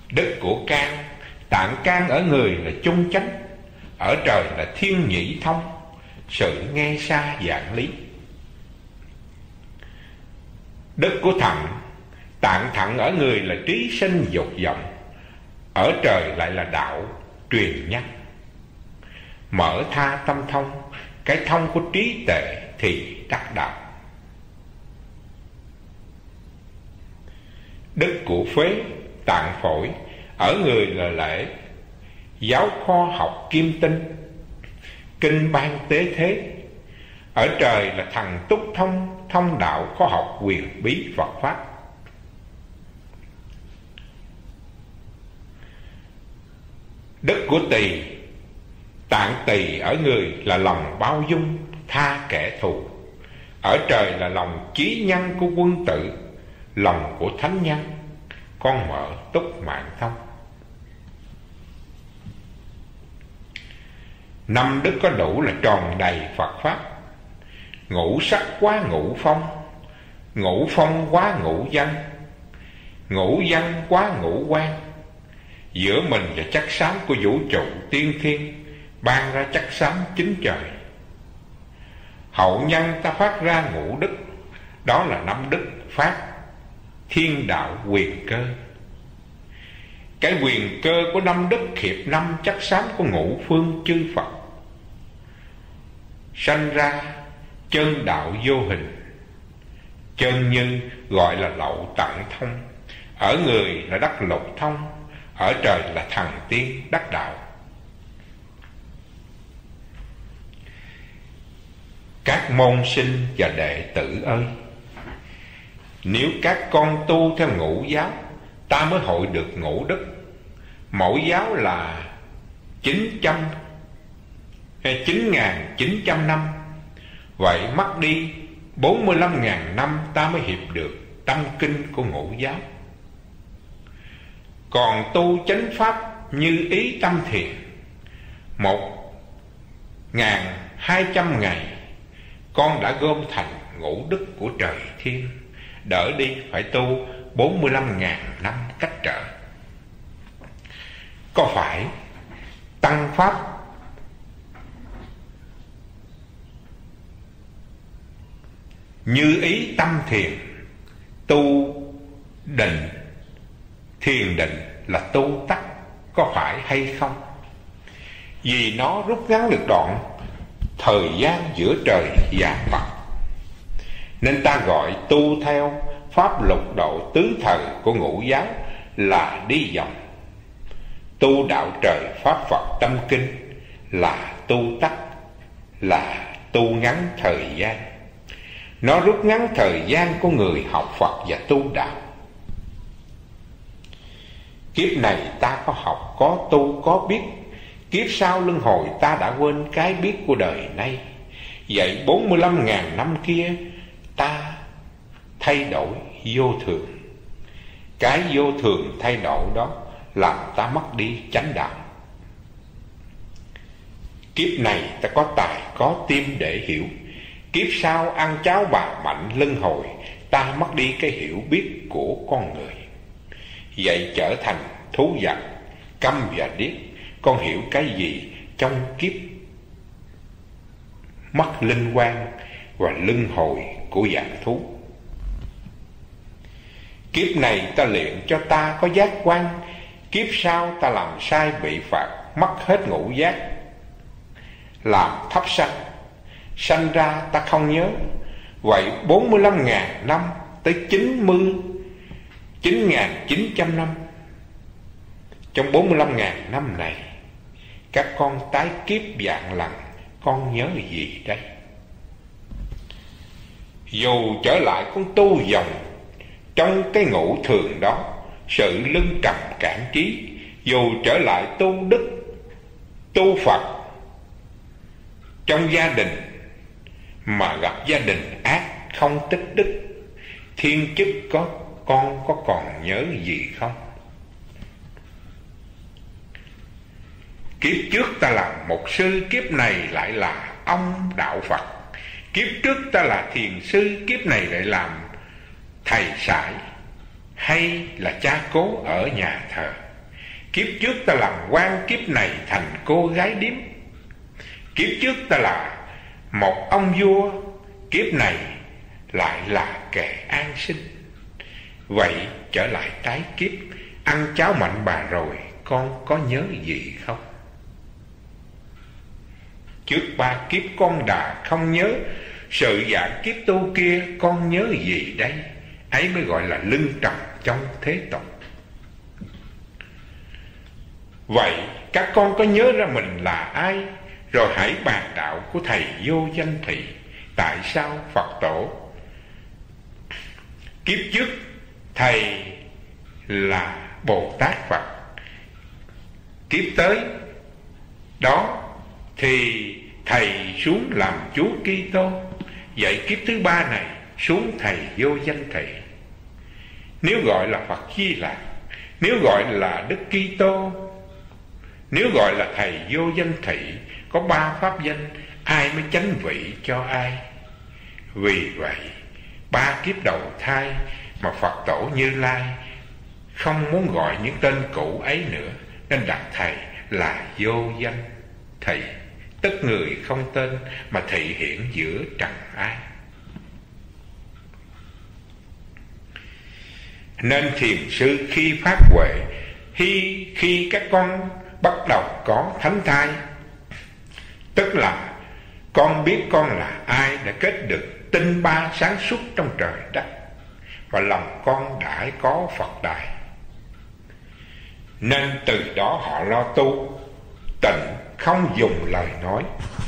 Đức của can, tạng can ở người là chung chánh, ở trời là thiên nhĩ thông, sự nghe xa dạng lý. Đức của thận, tạng thận ở người là trí sinh dục vọng, ở trời lại là đạo truyền nhân. Mở tha tâm thông, cái thông của trí tuệ thì đắc đạo. Đức của phế, tạng phổi, ở người là lễ, giáo kho học kim tinh, kinh ban tế thế, ở trời là thần túc thông, thông đạo khó học quyền bí Phật Pháp. Đức của tỳ, tạng tỳ ở người là lòng bao dung, tha kẻ thù, ở trời là lòng chí nhân của quân tử, lòng của thánh nhân, con mở túc mạng thông. Năm đức có đủ là tròn đầy Phật Pháp. Ngũ sắc quá ngũ phong, ngũ phong quá ngũ văn, ngũ văn quá ngũ quan. Giữa mình và chất xám của vũ trụ tiên thiên ban ra chất xám chính trời. Hậu nhân ta phát ra ngũ đức, đó là năm đức phát thiên đạo quyền cơ. Cái quyền cơ của năm đức hiệp năm chất xám của ngũ phương chư Phật, sanh ra chân đạo vô hình. Chân nhân gọi là lậu tạng thông, ở người là đắc lục thông, ở trời là thần tiên đắc đạo. Các môn sinh và đệ tử ơi, nếu các con tu theo ngũ giáo, ta mới hội được ngũ đức. Mỗi giáo là 9.900 năm, vậy mất đi 45.000 năm ta mới hiệp được tâm kinh của ngũ giáo. Còn tu chánh pháp như ý tâm thiền 1.200 ngày, con đã gom thành ngũ đức của trời thiên. Đỡ đi phải tu 45.000 năm cách trở. Có phải tăng pháp như ý tâm thiền, tu định, thiền định là tu tắc, có phải hay không? Vì nó rút ngắn được đoạn thời gian giữa trời và mặt, nên ta gọi tu theo pháp lục độ tứ thời của ngũ giáo là đi vòng. Tu đạo trời pháp Phật tâm kinh là tu tắc, là tu ngắn thời gian. Nó rút ngắn thời gian của người học Phật và tu đạo. Kiếp này ta có học, có tu, có biết. Kiếp sau luân hồi ta đã quên cái biết của đời nay. Vậy 45.000 năm kia ta thay đổi vô thường. Cái vô thường thay đổi đó làm ta mất đi chánh đạo. Kiếp này ta có tài có tim để hiểu. Kiếp sau ăn cháo bà mạnh luân hồi, ta mất đi cái hiểu biết của con người. Vậy trở thành thú vật, câm và điếc. Con hiểu cái gì trong kiếp mất linh quan và luân hồi của dạng thú? Kiếp này ta luyện cho ta có giác quan. Kiếp sau ta làm sai bị phạt, mất hết ngũ giác, làm thấp sanh. Sanh ra ta không nhớ. Vậy 45.000 năm tới 9.900 năm. Trong 45.000 năm này, các con tái kiếp vạn lần, con nhớ gì đây? Dù trở lại con tu vòng trong cái ngũ thường đó, sự lưng trầm cản trí. Dù trở lại tu đức, tu Phật trong gia đình, mà gặp gia đình ác không tích đức, thiên chức con có còn nhớ gì không? Kiếp trước ta là mục sư, kiếp này lại là ông đạo Phật. Kiếp trước ta là thiền sư, kiếp này lại làm thầy sãi hay là cha cố ở nhà thờ. kiếp trước ta làm quan, kiếp này thành cô gái điếm. Kiếp trước ta là một ông vua, kiếp này lại là kẻ an sinh. Vậy trở lại tái kiếp, ăn cháo mạnh bà rồi, con có nhớ gì không? Trước 3 kiếp con đã không nhớ, sự dạng kiếp tu kia con nhớ gì đây? Ấy mới gọi là lưng tròng trong thế tục. Vậy các con có nhớ ra mình là ai? Rồi hãy bàn đạo của thầy Vô Danh Thị. Tại sao Phật tổ kiếp trước thầy là Bồ Tát Phật, kiếp tới đó thì thầy xuống làm Chúa Kitô, vậy kiếp thứ 3 này xuống thầy Vô Danh Thị. Nếu gọi là Phật Di Lặc, nếu gọi là Đức Kitô, nếu gọi là thầy Vô Danh Thị, có 3 pháp danh, ai mới chánh vị cho ai? Vì vậy 3 kiếp đầu thai mà Phật tổ Như Lai không muốn gọi những tên cũ ấy nữa, nên đặt thầy là Vô Danh Thị, tức người không tên mà thị hiện giữa trần ai. Nên thiền sư khi phát huệ, khi các con bắt đầu có thánh thai, tức là con biết con là ai, đã kết được tinh ba sáng suốt trong trời đất, và lòng con đã có Phật đài. Nên từ đó họ lo tu tịnh, không dùng lời nói.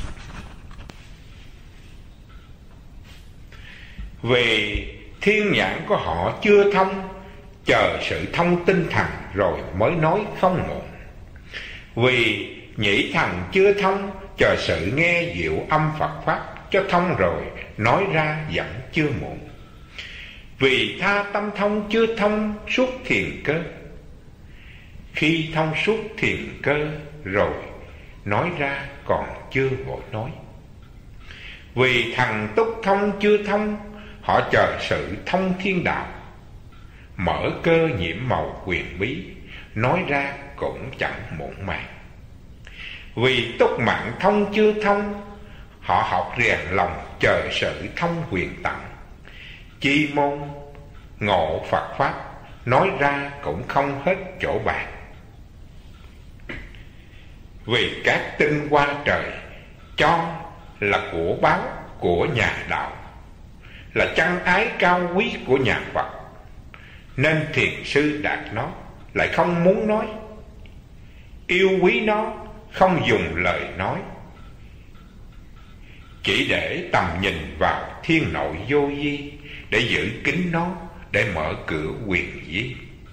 Vì thiên nhãn của họ chưa thông, chờ sự thông tinh thần rồi mới nói không muộn. Vì nhĩ thần chưa thông, chờ sự nghe diệu âm Phật pháp cho thông rồi nói ra vẫn chưa muộn. Vì tha tâm thông chưa thông suốt thiền cơ, khi thông suốt thiền cơ rồi nói ra còn chưa vội nói. Vì thần túc thông chưa thông, họ chờ sự thông thiên đạo, mở cơ nhiễm màu quyền bí, nói ra cũng chẳng muộn màng. Vì túc mạng thông chưa thông, họ học rèn lòng chờ sự thông huyền tặng, chi môn ngộ Phật pháp, nói ra cũng không hết chỗ bàn. Vì các tinh hoa trời cho là của báo của nhà đạo, là chân ái cao quý của nhà Phật, nên thiền sư đạt nó lại không muốn nói, yêu quý nó không dùng lời nói, chỉ để tầm nhìn vào thiên nội vô vi, để giữ kín nó, để mở cửa quyền vi.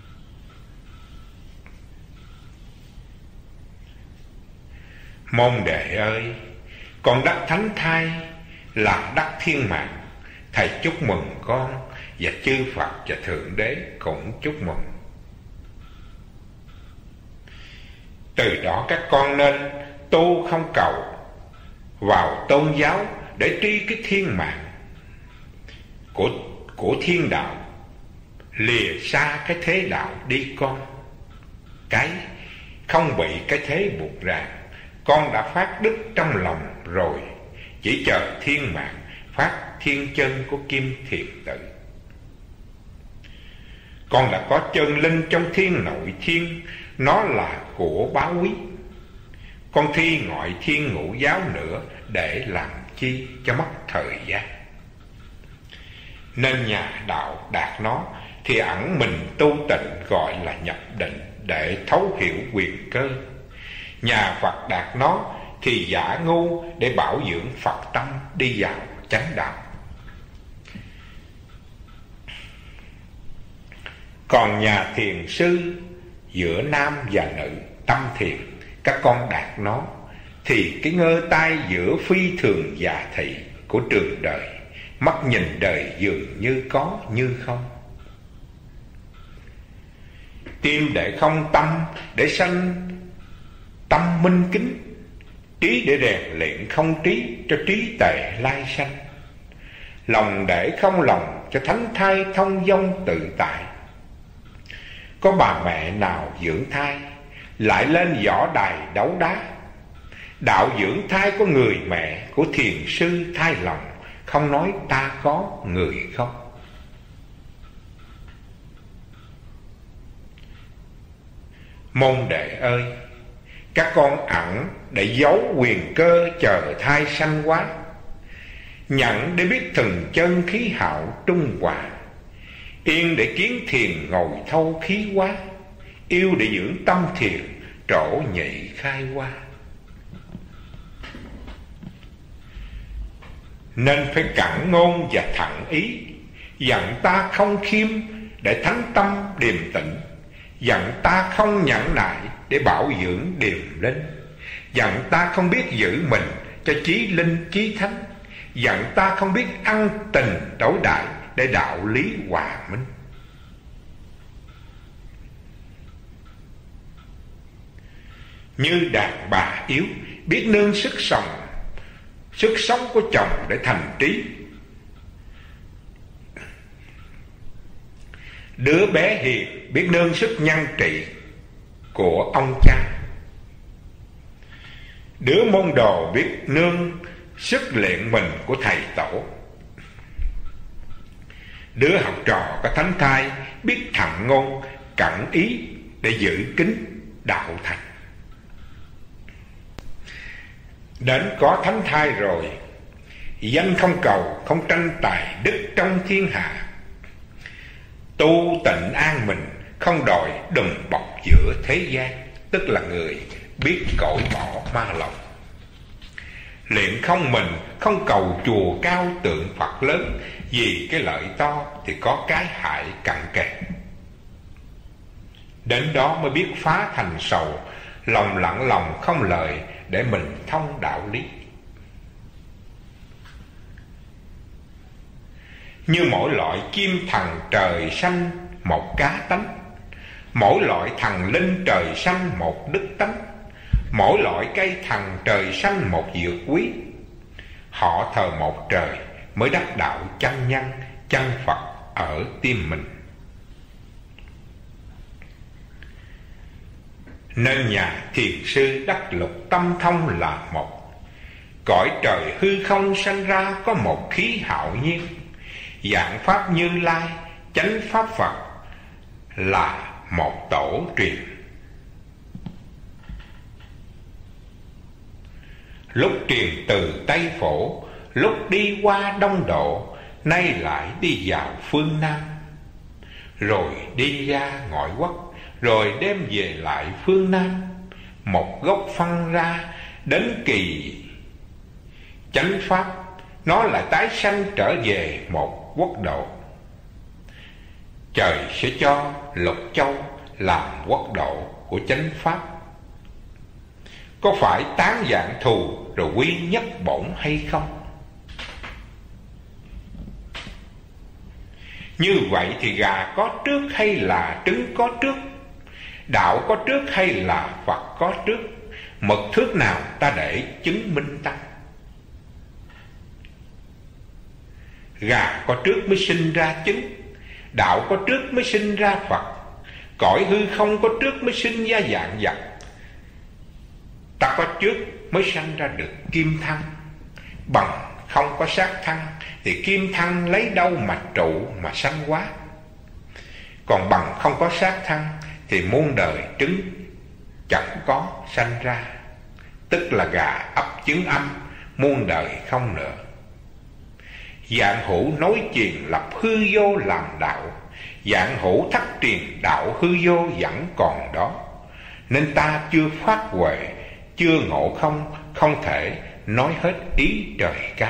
Môn đệ ơi, con đắc thánh thai là đắc thiên mạng. Thầy chúc mừng con, và chư Phật và Thượng Đế cũng chúc mừng. Từ đó các con nên tu không cầu vào tôn giáo để tri cái thiên mạng của thiên đạo, lìa xa cái thế đạo đi con. Cái không bị cái thế buộc ràng, con đã phát đức trong lòng rồi, chỉ chờ thiên mạng phát thiên chân của Kim Thiền Tự. Con đã có chân linh trong thiên nội thiên, nó là của báo quý. Con thi ngoại thiên ngũ giáo nữa, để làm chi cho mất thời gian. Nên nhà đạo đạt nó thì ẩn mình tu tịnh, gọi là nhập định, để thấu hiểu quyền cơ. Nhà Phật đạt nó thì giả ngu, để bảo dưỡng Phật tâm đi vào chánh đạo. Còn nhà thiền sư giữa nam và nữ tâm thiền, các con đạt nó thì cái ngơ tai giữa phi thường già thị của trường đời, mắt nhìn đời dường như có như không. Tim để không tâm, để sanh tâm minh kính, trí để rèn luyện không trí, cho trí tề lai sanh. Lòng để không lòng, cho thánh thai thông dong tự tại. Có bà mẹ nào dưỡng thai, lại lên võ đài đấu đá. Đạo dưỡng thai có người mẹ của thiền sư thai lòng, không nói ta có người không. Môn đệ ơi, các con ẵn để giấu quyền cơ chờ thai sanh hóa, nhận để biết thần chân khí hạo trung hòa, yên để kiến thiền ngồi thâu khí hóa, yêu để dưỡng tâm thiền trổ nhị khai hoa. Nên phải cẩn ngôn và thẳng ý, dặn ta không khiêm để thánh tâm điềm tĩnh, dặn ta không nhẫn nại để bảo dưỡng điềm linh, dặn ta không biết giữ mình cho chí linh chí thánh, dặn ta không biết ăn tình đối đại để đạo lý hòa minh. Như đàn bà yếu biết nương sức sống của chồng để thành trí, đứa bé hiền biết nương sức nhân trị của ông cha, đứa môn đồ biết nương sức luyện mình của thầy tổ, đứa học trò có thánh thai biết thặng ngôn cẩn ý để giữ kính đạo thành. Đến có thánh thai rồi, danh không cầu không tranh tài đức trong thiên hạ, tu tịnh an mình không đòi đùm bọc giữa thế gian, tức là người biết cởi bỏ ma lòng. Luyện không mình không cầu chùa cao tượng Phật lớn, vì cái lợi to thì có cái hại cặn kề. Đến đó mới biết phá thành sầu, lòng lặng lòng không lời để mình thông đạo lý. Như mỗi loại chim thần trời sanh một cá tánh, mỗi loại thần linh trời sanh một đức tánh, mỗi loại cây thần trời sanh một dược quý. Họ thờ một trời mới đắc đạo chân nhân, chân Phật ở tim mình. Nên nhà thiền sư đắc lục tâm thông là một, cõi trời hư không sanh ra có một khí hạo nhiên, dạng pháp Như Lai chánh pháp Phật là một tổ truyền. Lúc truyền từ Tây Phổ, lúc đi qua Đông Độ, nay lại đi vào phương Nam, rồi đi ra ngoại quốc, rồi đem về lại phương Nam. Một gốc phân ra đến kỳ chánh pháp, nó lại tái sanh trở về một quốc độ. Trời sẽ cho Lục Châu làm quốc độ của chánh pháp. Có phải tán dạng thù rồi quy nhất bổn hay không? Như vậy thì gà có trước hay là trứng có trước? Đạo có trước hay là Phật có trước? Mực thước nào ta để chứng minh tăng? Gà có trước mới sinh ra trứng, đạo có trước mới sinh ra Phật, cõi hư không có trước mới sinh ra dạng vật. Ta có trước mới sanh ra được kim thân, bằng không có sát thân thì kim thân lấy đâu mà trụ mà sanh hóa. Còn bằng không có sát thân thì muôn đời trứng chẳng có sanh ra, tức là gà ấp trứng âm, muôn đời không nữa. Dạng hữu nói truyền lập hư vô làm đạo, dạng hữu thất truyền đạo hư vô vẫn còn đó. Nên ta chưa phát huệ, chưa ngộ không, không thể nói hết ý trời cao.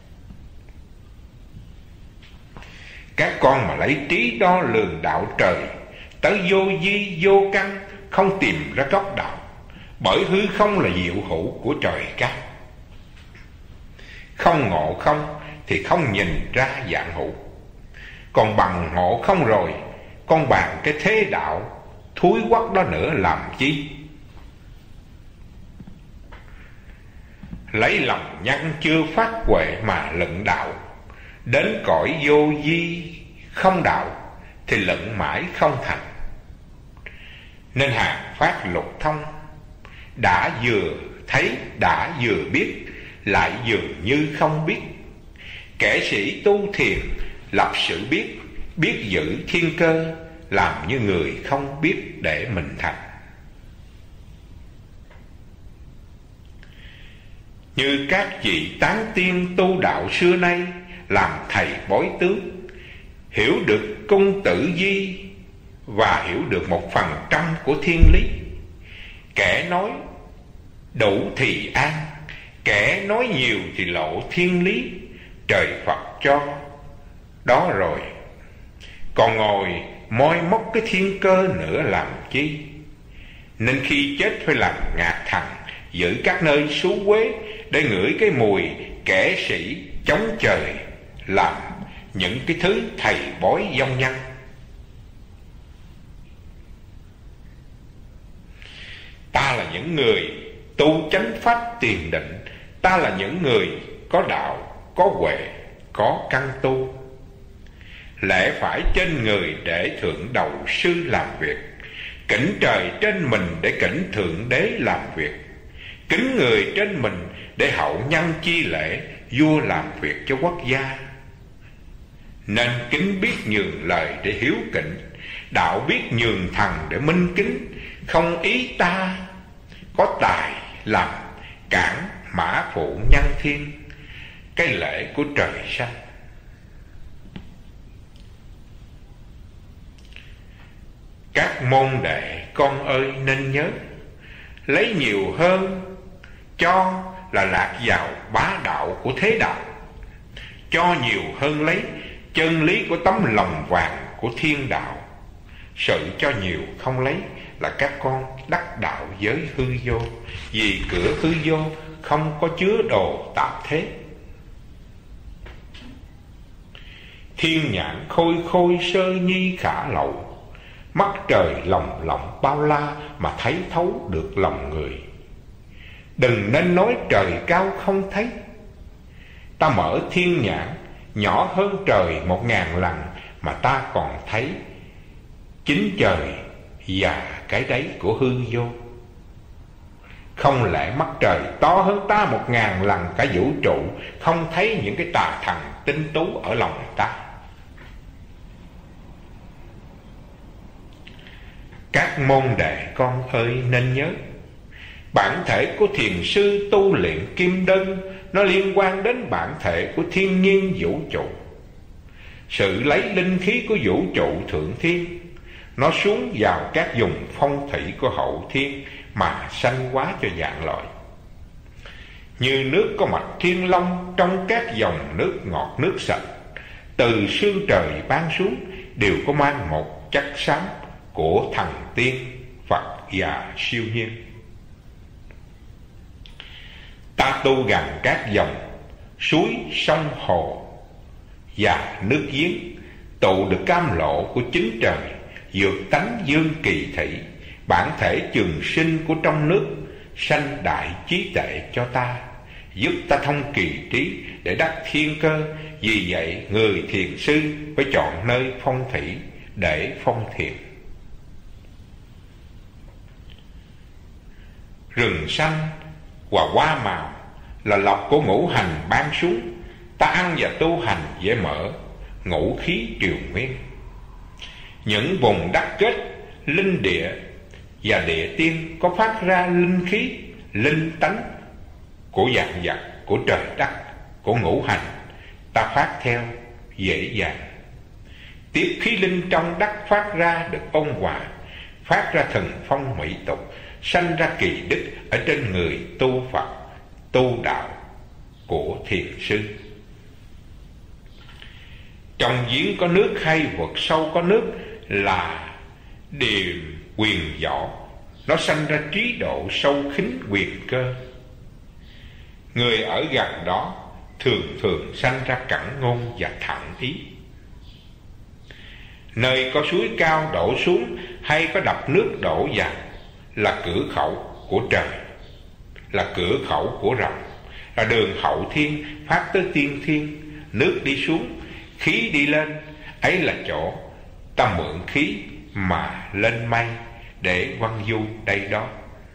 Các con mà lấy trí đo lường đạo trời, tới vô vi vô căn, không tìm ra gốc đạo. Bởi hư không là diệu hữu của trời cao. Không ngộ không thì không nhìn ra dạng hữu. Còn bằng ngộ không rồi, con bàn cái thế đạo thúi quắc đó nữa làm chi? Lấy lòng nhân chưa phát huệ mà luận đạo, đến cõi vô vi không đạo thì luận mãi không thành. Nên hàng phát lục thông, đã vừa thấy đã vừa biết, lại dường như không biết. Kẻ sĩ tu thiền lập sự biết, biết giữ thiên cơ, làm như người không biết để mình thành. Như các vị tán tiên tu đạo xưa nay, làm thầy bói tướng, hiểu được cung tử di và hiểu được 1% của thiên lý. Kẻ nói đủ thì an, kẻ nói nhiều thì lộ thiên lý. Trời Phật cho đó rồi, còn ngồi moi móc cái thiên cơ nữa làm chi? Nên khi chết phải làm ngạt thằng, giữ các nơi xú quế, để ngửi cái mùi kẻ sĩ chống trời, làm những cái thứ thầy bói vong nhân. Ta là những người tu chánh pháp tiền định, ta là những người có đạo, có huệ, có căn tu. Lẽ phải trên người để thượng đầu sư làm việc, kính trời trên mình để kính thượng đế làm việc, kính người trên mình để hậu nhân chi lễ, vua làm việc cho quốc gia. Nên kính biết nhường lời để hiếu kính, đạo biết nhường thần để minh kính. Không ý ta có tài làm cản mã phụ nhân thiên, cái lễ của trời xanh. Các môn đệ con ơi nên nhớ, lấy nhiều hơn cho là lạc vào bá đạo của thế đạo. Cho nhiều hơn lấy chân lý của tấm lòng vàng của thiên đạo. Sự cho nhiều không lấy là các con đắc đạo giới hư vô, vì cửa hư vô không có chứa đồ tạp thế. Thiên nhãn khôi khôi sơ nhi khả lậu, mắt trời lồng lộng bao la mà thấy thấu được lòng người. Đừng nên nói trời cao không thấy, ta mở thiên nhãn nhỏ hơn trời 1000 lần mà ta còn thấy chính trời và cái đáy của hư vô. Không lẽ mắt trời to hơn ta 1000 lần cả vũ trụ, không thấy những cái tà thần tinh tú ở lòng ta? Các môn đệ con ơi nên nhớ, bản thể của thiền sư tu luyện kim đơn, nó liên quan đến bản thể của thiên nhiên vũ trụ. Sự lấy linh khí của vũ trụ thượng thiên, nó xuống vào các vùng phong thủy của hậu thiên mà sanh hóa cho vạn loại. Như nước có mạch thiên long trong các dòng nước ngọt nước sạch, từ sương trời ban xuống đều có mang một chất xám của thần tiên, Phật và siêu nhiên. Ta tu gần các dòng suối, sông, hồ và nước giếng, tụ được cam lộ của chính trời, vượt tánh dương kỳ thị, bản thể trường sinh của trong nước, sanh đại trí tuệ cho ta, giúp ta thông kỳ trí để đắc thiên cơ. Vì vậy người thiền sư phải chọn nơi phong thủy để phong thiền. Rừng xanh và hoa màu là lộc của ngũ hành ban xuống, ta ăn và tu hành dễ mở ngũ khí triều nguyên. Những vùng đất kết linh địa và địa tiên có phát ra linh khí, linh tánh của vạn vật, của trời đất, của ngũ hành, ta phát theo dễ dàng. Tiếp khí linh trong đất phát ra được ôn hòa, phát ra thần phong mỹ tục, sanh ra kỳ đức ở trên người tu Phật, tu đạo của thiền sư. Trong giếng có nước hay vực sâu có nước là điềm quyền võ, nó sanh ra trí độ sâu khính quyền cơ. Người ở gần đó thường thường sanh ra cẩn ngôn và thẳng ý. Nơi có suối cao đổ xuống hay có đập nước đổ vào là cửa khẩu của trời, là cửa khẩu của rồng, là đường hậu thiên phát tới tiên thiên. Nước đi xuống, khí đi lên, ấy là chỗ ta mượn khí mà lên mây, để văn du đây đó.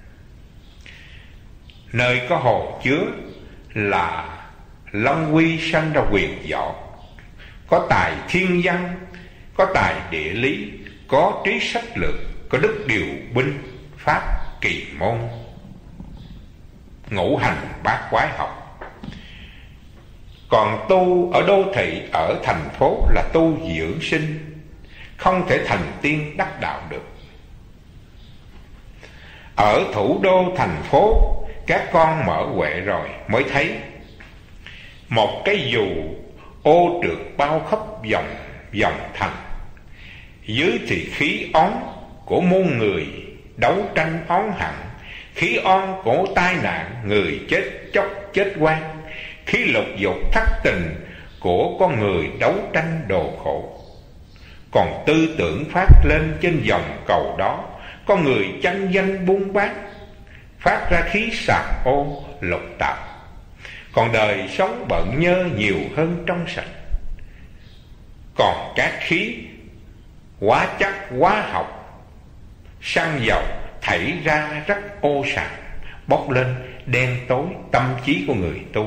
Nơi có hồ chứa là long quy sanh ra quyền võ, có tài thiên văn, có tài địa lý, có trí sách lược, có đức điều binh, pháp kỳ môn, ngũ hành bát quái học. Còn tu ở đô thị, ở thành phố là tu dưỡng sinh, không thể thành tiên đắc đạo được. Ở thủ đô thành phố, các con mở huệ rồi mới thấy một cái dù ô trượt bao khắp vòng thành. Dưới thì khí ón của muôn người đấu tranh oán hận, khí on của tai nạn người chết chóc chết oan, khí lục dục thất tình của con người đấu tranh đồ khổ. Còn tư tưởng phát lên trên dòng cầu đó, con người tranh danh buôn bán, phát ra khí sạc ô lục tạp. Còn đời sống bận nhơ nhiều hơn trong sạch. Còn các khí hóa chất hóa học, xăng dầu thảy ra rất ô sạc, bốc lên đen tối tâm trí của người tu.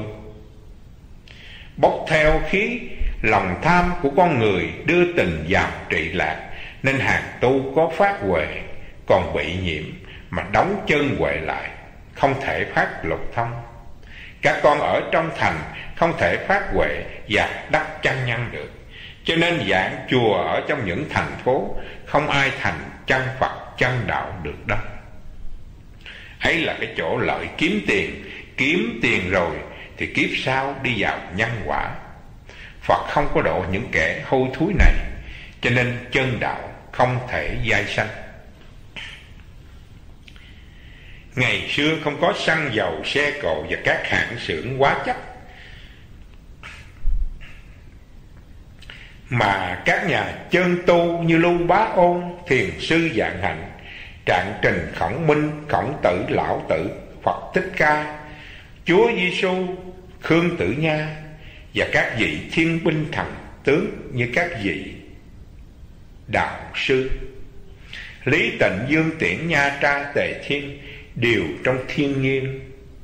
Bốc theo khí lòng tham của con người đưa tình vào trị lạc, nên hàng tu có phát huệ còn bị nhiễm mà đóng chân huệ lại, không thể phát lục thông. Các con ở trong thành không thể phát huệ và đắc chân nhân được, cho nên giảng chùa ở trong những thành phố không ai thành chân Phật chân đạo được đâu. Ấy là cái chỗ lợi kiếm tiền rồi thì kiếp sau đi vào nhân quả. Phật không có độ những kẻ hôi thối này, cho nên chân đạo không thể giai sanh. Ngày xưa không có xăng dầu, xe cộ và các hãng xưởng hóa chất, mà các nhà chân tu như Lưu Bá Ôn, Thiền sư Vạn Hạnh, Trạng Trình, Khổng Minh, Khổng Tử, Lão Tử, Phật Thích Ca, Chúa Giêsu, Khương Tử Nha và các vị thiên binh thần tướng như các vị đạo sư Lý Tịnh, Dương Tiễn, Nha Tra, Tề Thiên đều trong thiên nhiên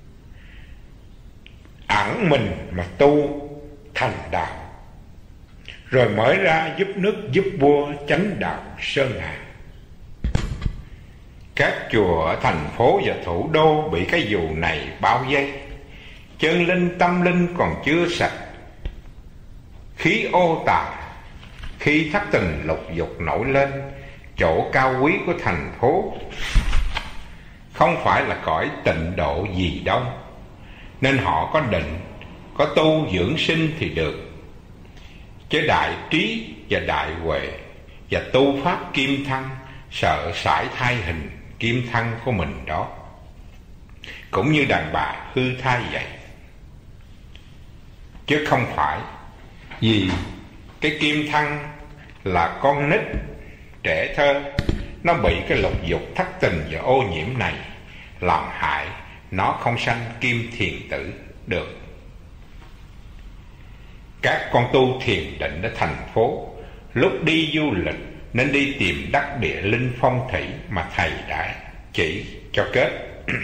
ẩn mình mà tu thành đạo, rồi mới ra giúp nước giúp vua chánh đạo sơn hà. Các chùa ở thành phố và thủ đô bị cái dù này bao vây, chân linh tâm linh còn chưa sạch, khí ô tà, khi thất tình lục dục nổi lên. Chỗ cao quý của thành phố không phải là cõi tịnh độ gì đâu, nên họ có định, có tu dưỡng sinh thì được. Chứ đại trí và đại huệ và tu pháp kim thân, sợ sải thai hình kim thân của mình đó, cũng như đàn bà hư thai vậy. Chứ không phải vì cái kim thân là con nít trẻ thơ, nó bị cái lục dục thất tình và ô nhiễm này làm hại, nó không sanh kim thiền tử được. Các con tu thiền định ở thành phố lúc đi du lịch nên đi tìm đắc địa linh phong thủy mà thầy đã chỉ cho kết.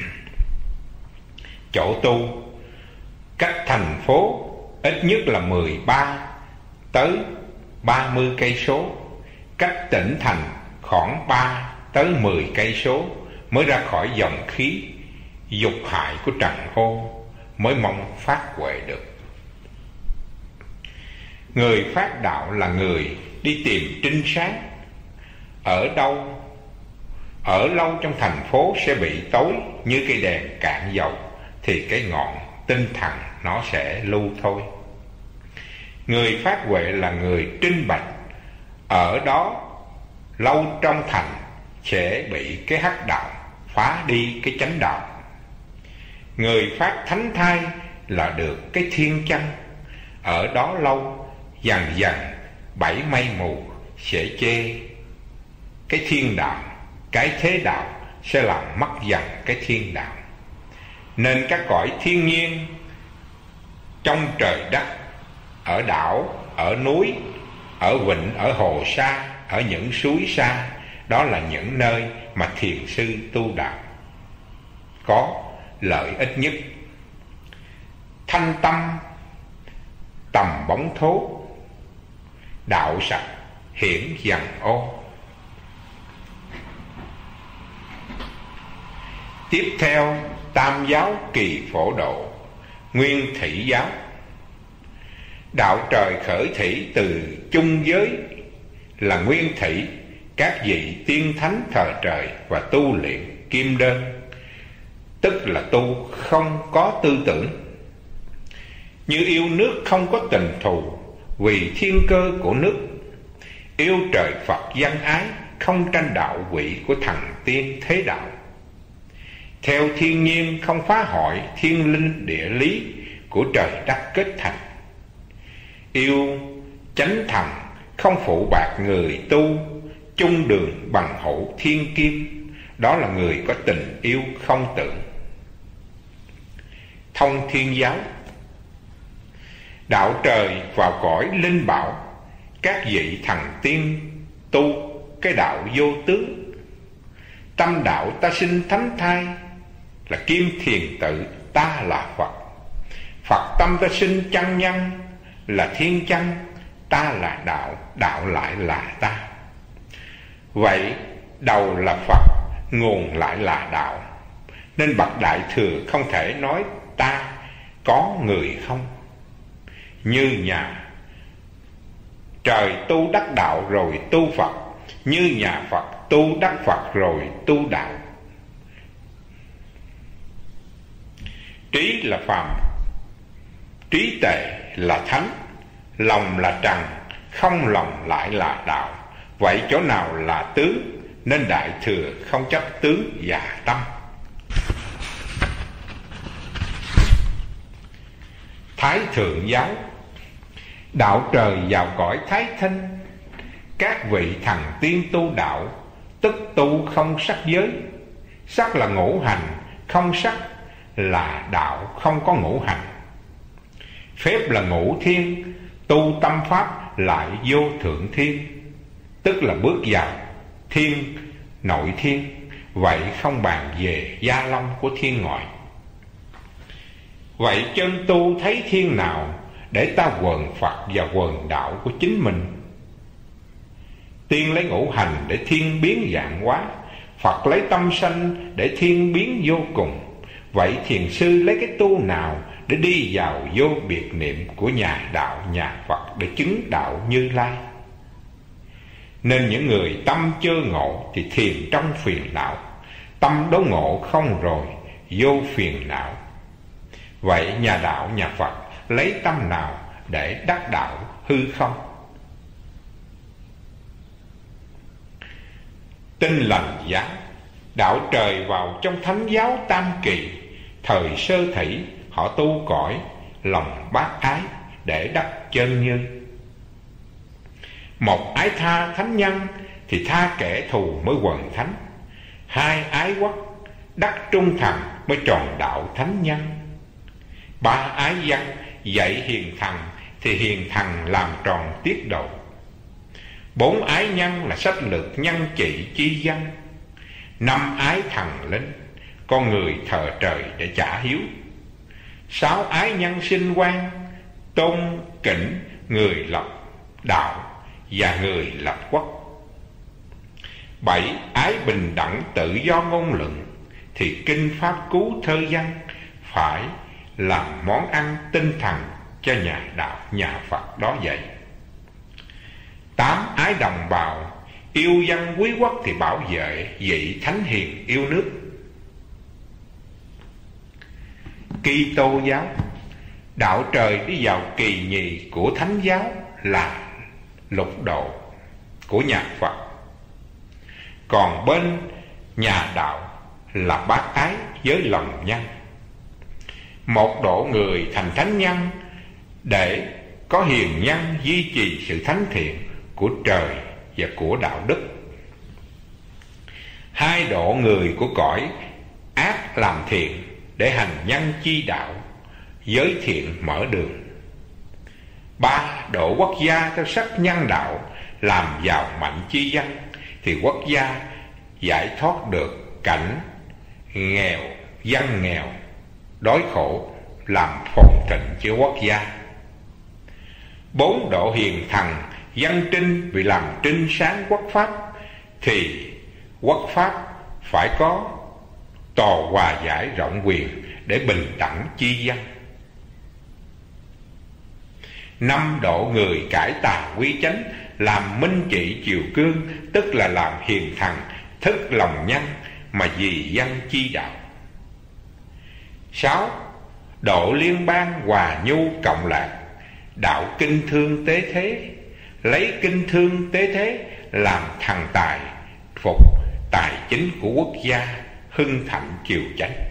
Chỗ tu cách thành phố ít nhất là 13 tới 30 cây số, cách tỉnh thành khoảng 3 tới 10 cây số mới ra khỏi dòng khí dục hại của trần ô, mới mong phát huệ được. Người phát đạo là người đi tìm trinh sát. Ở đâu ở lâu trong thành phố sẽ bị tối như cây đèn cạn dầu, thì cái ngọn tinh thần nó sẽ lưu thôi. Người phát huệ là người trinh bạch. Ở đó lâu trong thành sẽ bị cái hắc đạo phá đi cái chánh đạo. Người phát thánh thai là được cái thiên chân. Ở đó lâu dần dần bảy mây mù sẽ chê cái thiên đạo, cái thế đạo sẽ làm mất dần cái thiên đạo. Nên các cõi thiên nhiên trong trời đất, ở đảo, ở núi, ở vịnh, ở hồ sa, ở những suối xa, đó là những nơi mà thiền sư tu đạo có lợi ích nhất. Thanh tâm tầm bóng thố, đạo sạch hiển dần ô. Tiếp theo tam giáo kỳ phổ độ, nguyên thủy giáo. Đạo trời khởi thủy từ chung giới là nguyên thủy, các vị tiên thánh thờ trời và tu luyện kim đơn, tức là tu không có tư tưởng. Như yêu nước không có tình thù vì thiên cơ của nước, yêu trời Phật dân ái không tranh đạo vị của thần tiên thế đạo. Theo thiên nhiên không phá hoại thiên linh địa lý của trời đất kết thành. Yêu chánh thần không phụ bạc người tu, chung đường bằng hữu thiên kim, đó là người có tình yêu không tưởng. Thông thiên giáo. Đạo trời vào cõi linh bảo, các vị thần tiên tu cái đạo vô tướng. Tâm đạo ta sinh thánh thai, là kim thiền tự ta là Phật. Phật tâm ta sinh chân nhân, là thiên chân ta là đạo, đạo lại là ta. Vậy đầu là Phật, nguồn lại là đạo, nên bậc đại thừa không thể nói ta có người không. Như nhà trời tu đắc đạo rồi tu Phật, như nhà Phật tu đắc Phật rồi tu đạo. Trí là phàm, trí tệ là thánh, lòng là trần, không lòng lại là đạo. Vậy chỗ nào là tướng, nên đại thừa không chấp tướng và tâm. Thái thượng giáo. Đạo trời vào cõi thái thanh, các vị thần tiên tu đạo, tức tu không sắc giới. Sắc là ngũ hành, không sắc là đạo không có ngũ hành. Phép là ngũ thiên, tu tâm pháp lại vô thượng thiên, tức là bước vào thiên nội thiên. Vậy không bàn về gia long của thiên ngoại. Vậy chân tu thấy thiên nào, để ta quần Phật và quần đạo của chính mình. Tiên lấy ngũ hành để thiên biến vạn hóa, Phật lấy tâm sanh để thiên biến vô cùng. Vậy thiền sư lấy cái tu nào để đi vào vô biệt niệm của nhà đạo nhà Phật để chứng đạo Như Lai? Nên những người tâm chơ ngộ thì thiền trong phiền não, tâm đốn ngộ không rồi vô phiền não. Vậy nhà đạo nhà Phật lấy tâm nào để đắc đạo hư không? Tinh lành giáo. Đạo trời vào trong thánh giáo tam kỳ, thời sơ thủy họ tu cõi lòng bác ái để đắc chân như. Một ái tha thánh nhân thì tha kẻ thù mới quần thánh. Hai ái quốc đắc trung thần mới tròn đạo thánh nhân. Ba ái dân dạy hiền thần thì hiền thần làm tròn tiết độ. Bốn ái nhân là sách lược nhân trị chi dân. Năm ái thần linh, con người thờ trời để trả hiếu. Sáu ái nhân sinh quan, tôn kính người lập đạo và người lập quốc. Bảy ái bình đẳng tự do ngôn luận thì kinh pháp cứu thơ dân phải làm món ăn tinh thần cho nhà đạo nhà Phật đó vậy. Tám ái đồng bào, yêu dân quý quốc thì bảo vệ vị thánh hiền yêu nước. Kitô giáo. Đạo trời đi vào kỳ nhì của thánh giáo là lục độ của nhà Phật. Còn bên nhà đạo là bác ái với lòng nhân. Một độ người thành thánh nhân để có hiền nhân duy trì sự thánh thiện của trời và của đạo đức. Hai độ người của cõi ác làm thiện để hành nhân chi đạo, giới thiện mở đường. Ba độ quốc gia theo sắc nhân đạo làm giàu mạnh chi dân thì quốc gia giải thoát được cảnh nghèo, dân nghèo, đói khổ, làm phồn thịnh cho quốc gia. 4. Độ hiền thần, dân trinh vì làm trinh sáng quốc pháp, thì quốc pháp phải có tòa hòa giải rộng quyền để bình đẳng chi dân. 5. Độ người cải tà quy chánh, làm minh trị triều cương, tức là làm hiền thần, thức lòng nhân mà vì dân chi đạo. 6. Độ liên bang hòa nhu cộng lạc, đạo kinh thương tế thế, lấy kinh thương tế thế làm thần tài, phục tài chính của quốc gia, hưng thịnh triều chánh.